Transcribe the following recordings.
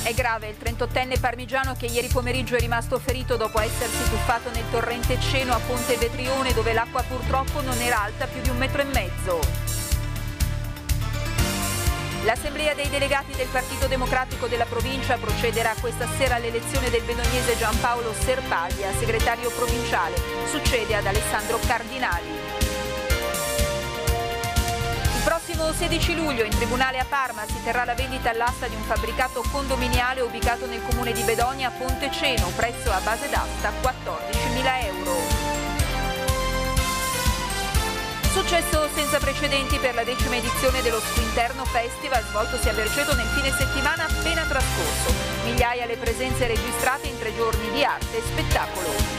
È grave il 38enne parmigiano che ieri pomeriggio è rimasto ferito dopo essersi tuffato nel torrente Ceno a Ponte Vetrione, dove l'acqua purtroppo non era alta più di 1,5 metri. L'Assemblea dei delegati del Partito Democratico della provincia procederà questa sera all'elezione del bedognese Giampaolo Serpaglia, segretario provinciale. Succede ad Alessandro Cardinali. Il prossimo 16 luglio in tribunale a Parma si terrà la vendita all'asta di un fabbricato condominiale ubicato nel comune di Bedonia a Ponte Ceno, prezzo a base d'asta 14.000 euro. Successo senza precedenti per la 10ª edizione dello Squinterno Festival svoltosi a Berceto nel fine settimana appena trascorso. Migliaia le presenze registrate in 3 giorni di arte e spettacolo.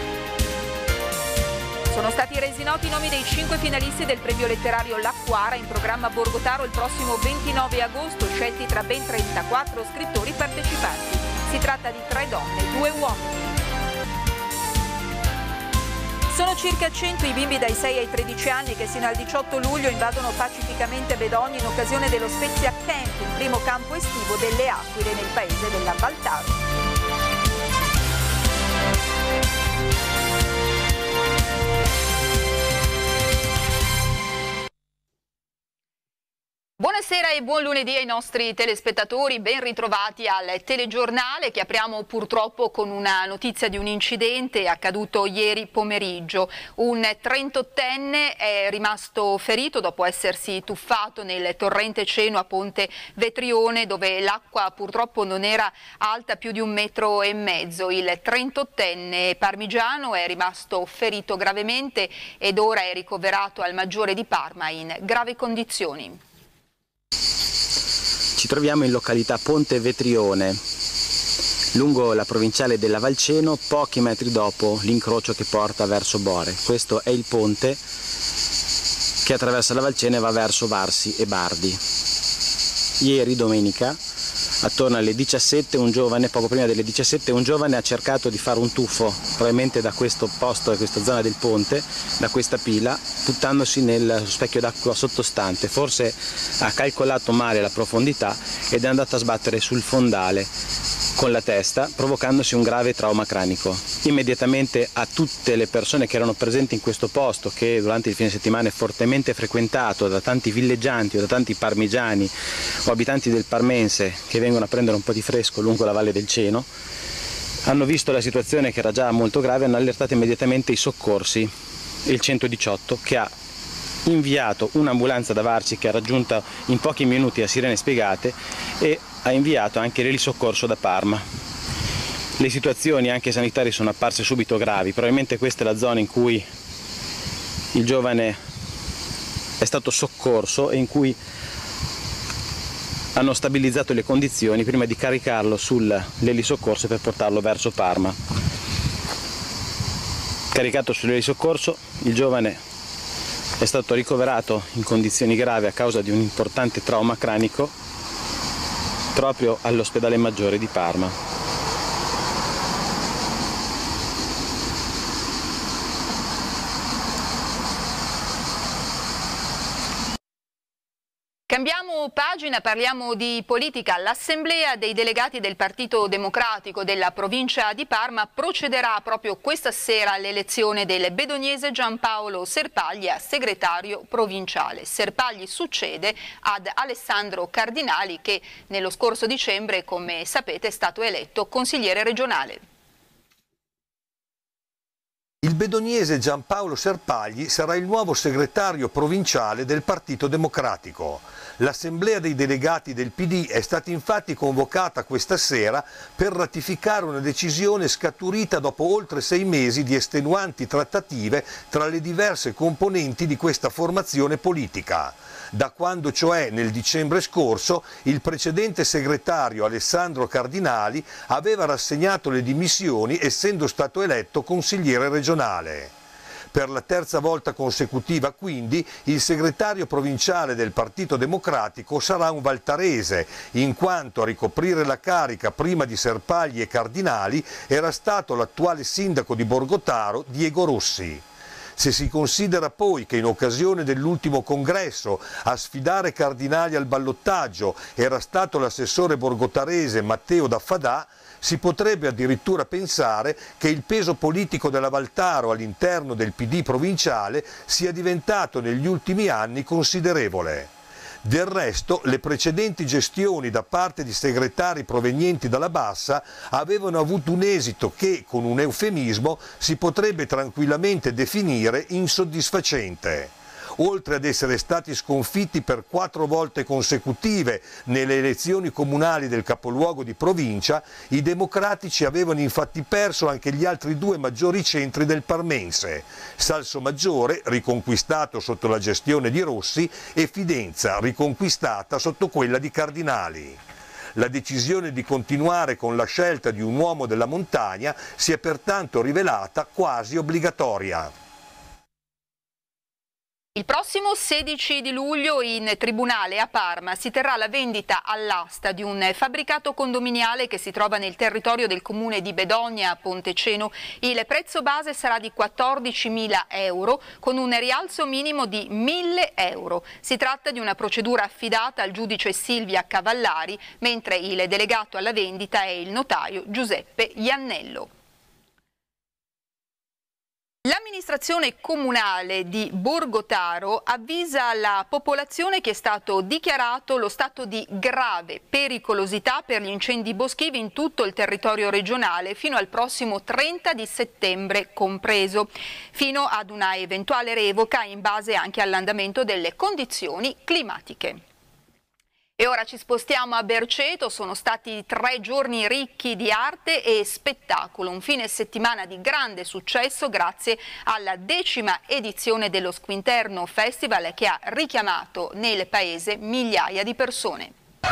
Sono stati resi noti i nomi dei 5 finalisti del premio letterario L'Acquara in programma a Borgotaro il prossimo 29 agosto, scelti tra ben 34 scrittori partecipanti. Si tratta di 3 donne e 2 uomini. Sono circa 100 i bimbi dai 6 ai 13 anni che sino al 18 luglio invadono pacificamente Bedonia in occasione dello Spezia Camp, il primo campo estivo delle Aquile nel paese della Valtaro. Buonasera e buon lunedì ai nostri telespettatori, ben ritrovati al telegiornale che apriamo purtroppo con una notizia di un incidente accaduto ieri pomeriggio. Un 38enne è rimasto ferito dopo essersi tuffato nel torrente Ceno a Ponte Vetrione, dove l'acqua purtroppo non era alta più di 1,5 metri. Il 38enne parmigiano è rimasto ferito gravemente ed ora è ricoverato al Maggiore di Parma in gravi condizioni. Ci troviamo in località Ponte Vetrione, lungo la provinciale della Valceno, pochi metri dopo l'incrocio che porta verso Bore. Questo è il ponte che attraversa la Valceno e va verso Varsi e Bardi. Ieri, domenica, attorno alle 17, poco prima delle 17, un giovane ha cercato di fare un tuffo, probabilmente da questo posto, da questa zona del ponte, da questa pila, buttandosi nel specchio d'acqua sottostante. Forse ha calcolato male la profondità ed è andato a sbattere sul fondale con la testa, provocandosi un grave trauma cranico. Immediatamente a tutte le persone che erano presenti in questo posto, che durante il fine settimana è fortemente frequentato da tanti villeggianti o da tanti parmigiani o abitanti del Parmense che vengono a prendere un po' di fresco lungo la valle del Ceno, hanno visto la situazione che era già molto grave e hanno allertato immediatamente i soccorsi, il 118, che ha inviato un'ambulanza da Varci che ha raggiunto in pochi minuti a sirene spiegate e ha inviato anche l'elisoccorso da Parma. Le situazioni anche sanitarie sono apparse subito gravi, probabilmente questa è la zona in cui il giovane è stato soccorso e in cui hanno stabilizzato le condizioni prima di caricarlo sull'elisoccorso per portarlo verso Parma. Caricato sull'elisoccorso, il giovane è stato ricoverato in condizioni gravi a causa di un importante trauma cranico proprio all'ospedale Maggiore di Parma. Cambiamo pagina, parliamo di politica. L'Assemblea dei delegati del Partito Democratico della provincia di Parma procederà proprio questa sera all'elezione del bedognese Giampaolo Serpaglia, segretario provinciale. Serpagli succede ad Alessandro Cardinali che nello scorso dicembre, come sapete, è stato eletto consigliere regionale. Il bedognese Giampaolo Serpagli sarà il nuovo segretario provinciale del Partito Democratico. L'Assemblea dei delegati del PD è stata infatti convocata questa sera per ratificare una decisione scaturita dopo oltre 6 mesi di estenuanti trattative tra le diverse componenti di questa formazione politica. Da quando, cioè nel dicembre scorso, il precedente segretario Alessandro Cardinali aveva rassegnato le dimissioni essendo stato eletto consigliere regionale. Per la terza volta consecutiva, quindi, il segretario provinciale del Partito Democratico sarà un valtarese, in quanto a ricoprire la carica prima di Serpagli e Cardinali era stato l'attuale sindaco di Borgotaro, Diego Rossi. Se si considera poi che in occasione dell'ultimo congresso a sfidare Cardinali al ballottaggio era stato l'assessore borgotarese Matteo Daffadà, si potrebbe addirittura pensare che il peso politico della Valtaro all'interno del PD provinciale sia diventato negli ultimi anni considerevole. Del resto, le precedenti gestioni da parte di segretari provenienti dalla Bassa avevano avuto un esito che, con un eufemismo, si potrebbe tranquillamente definire insoddisfacente. Oltre ad essere stati sconfitti per 4 volte consecutive nelle elezioni comunali del capoluogo di provincia, i democratici avevano infatti perso anche gli altri 2 maggiori centri del Parmense, Salsomaggiore, riconquistato sotto la gestione di Rossi, e Fidenza, riconquistata sotto quella di Cardinali. La decisione di continuare con la scelta di un uomo della montagna si è pertanto rivelata quasi obbligatoria. Il prossimo 16 di luglio in tribunale a Parma si terrà la vendita all'asta di un fabbricato condominiale che si trova nel territorio del comune di Bedogna a Ponteceno. Il prezzo base sarà di 14.000 euro con un rialzo minimo di 1.000 euro. Si tratta di una procedura affidata al giudice Silvia Cavallari, mentre il delegato alla vendita è il notaio Giuseppe Iannello. L'amministrazione comunale di Borgotaro avvisa la popolazione che è stato dichiarato lo stato di grave pericolosità per gli incendi boschivi in tutto il territorio regionale fino al prossimo 30 di settembre compreso, fino ad una eventuale revoca in base anche all'andamento delle condizioni climatiche. E ora ci spostiamo a Berceto, sono stati 3 giorni ricchi di arte e spettacolo, un fine settimana di grande successo grazie alla 10ª edizione dello Squinterno Festival che ha richiamato nel paese migliaia di persone.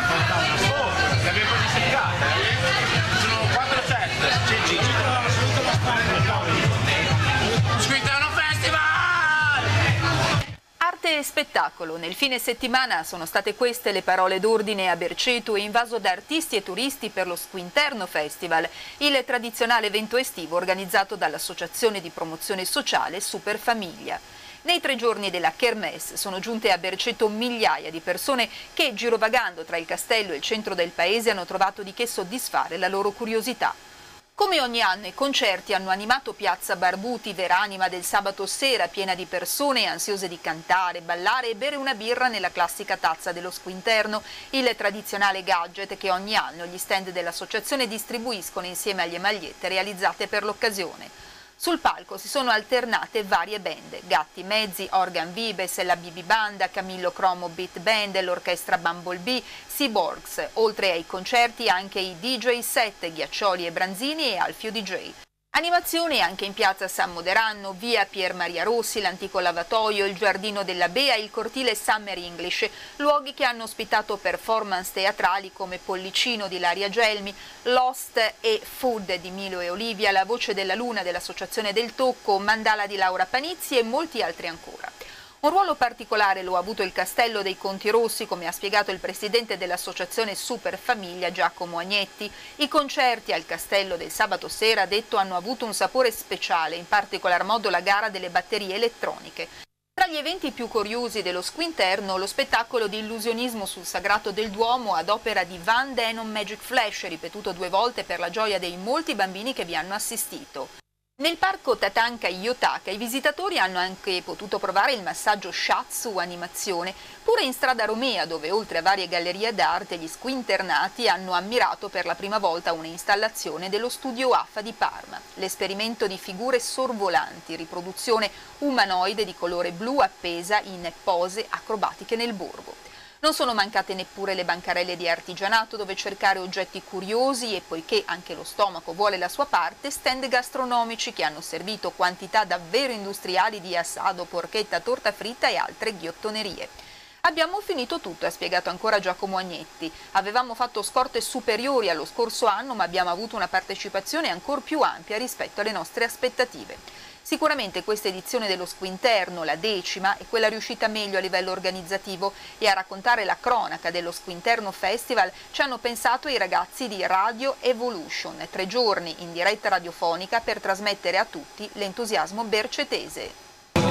Arte e spettacolo. Nel fine settimana sono state queste le parole d'ordine a Berceto, invaso da artisti e turisti per lo Squinterno Festival, il tradizionale evento estivo organizzato dall'Associazione di Promozione Sociale Superfamiglia. Nei 3 giorni della Kermesse sono giunte a Berceto migliaia di persone che, girovagando tra il castello e il centro del paese, hanno trovato di che soddisfare la loro curiosità. Come ogni anno i concerti hanno animato Piazza Barbuti, veranima del sabato sera, piena di persone ansiose di cantare, ballare e bere una birra nella classica tazza dello Squinterno, il tradizionale gadget che ogni anno gli stand dell'associazione distribuiscono insieme alle magliette realizzate per l'occasione. Sul palco si sono alternate varie band, Gatti Mezzi, Organ Vibes, la BB Banda, Camillo Cromo Beat Band, l'orchestra Bumblebee, Seaborgs, oltre ai concerti anche i DJ set, Ghiaccioli e Branzini e Alfio DJ. Animazioni anche in piazza San Moderanno, via Pier Maria Rossi, l'antico lavatoio, il giardino della Bea e il cortile Summer English, luoghi che hanno ospitato performance teatrali come Pollicino di Laria Gelmi, Lost e Food di Milo e Olivia, La Voce della Luna dell'Associazione del Tocco, Mandala di Laura Panizzi e molti altri ancora. Un ruolo particolare lo ha avuto il Castello dei Conti Rossi, come ha spiegato il presidente dell'associazione Superfamiglia Giacomo Agnetti. I concerti al Castello del sabato sera, ha detto, hanno avuto un sapore speciale, in particolar modo la gara delle batterie elettroniche. Tra gli eventi più curiosi dello Squinterno, lo spettacolo di illusionismo sul Sagrato del Duomo ad opera di Van Denon Magic Flash, ripetuto 2 volte per la gioia dei molti bambini che vi hanno assistito. Nel parco Tatanka Yotaka i visitatori hanno anche potuto provare il massaggio Shatsu animazione, pure in strada Romea, dove oltre a varie gallerie d'arte gli squinternati hanno ammirato per la prima volta un'installazione dello studio AFA di Parma. L'esperimento di figure sorvolanti, riproduzione umanoide di colore blu appesa in pose acrobatiche nel borgo. Non sono mancate neppure le bancarelle di artigianato dove cercare oggetti curiosi e, poiché anche lo stomaco vuole la sua parte, stand gastronomici che hanno servito quantità davvero industriali di assado, porchetta, torta fritta e altre ghiottonerie. Abbiamo finito tutto, ha spiegato ancora Giacomo Agnetti. Avevamo fatto scorte superiori allo scorso anno, ma abbiamo avuto una partecipazione ancora più ampia rispetto alle nostre aspettative. Sicuramente questa edizione dello Squinterno, la 10ª, è quella riuscita meglio a livello organizzativo, e a raccontare la cronaca dello Squinterno Festival ci hanno pensato i ragazzi di Radio Evolution, 3 giorni in diretta radiofonica per trasmettere a tutti l'entusiasmo bercetese.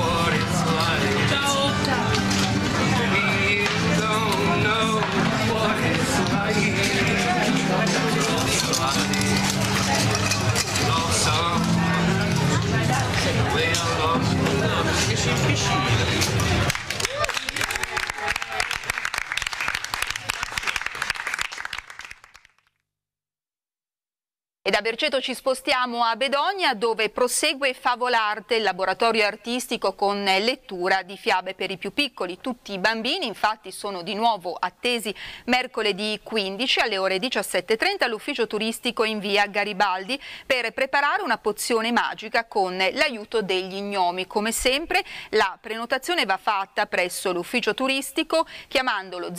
E da Berceto ci spostiamo a Bedogna, dove prosegue Favolarte, il laboratorio artistico con lettura di fiabe per i più piccoli. Tutti i bambini infatti sono di nuovo attesi mercoledì 15 alle ore 17:30 all'ufficio turistico in via Garibaldi per preparare una pozione magica con l'aiuto degli gnomi. Come sempre la prenotazione va fatta presso l'ufficio turistico chiamandolo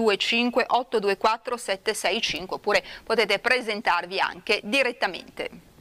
0525 824 765, oppure potete presentarvi anche direttamente.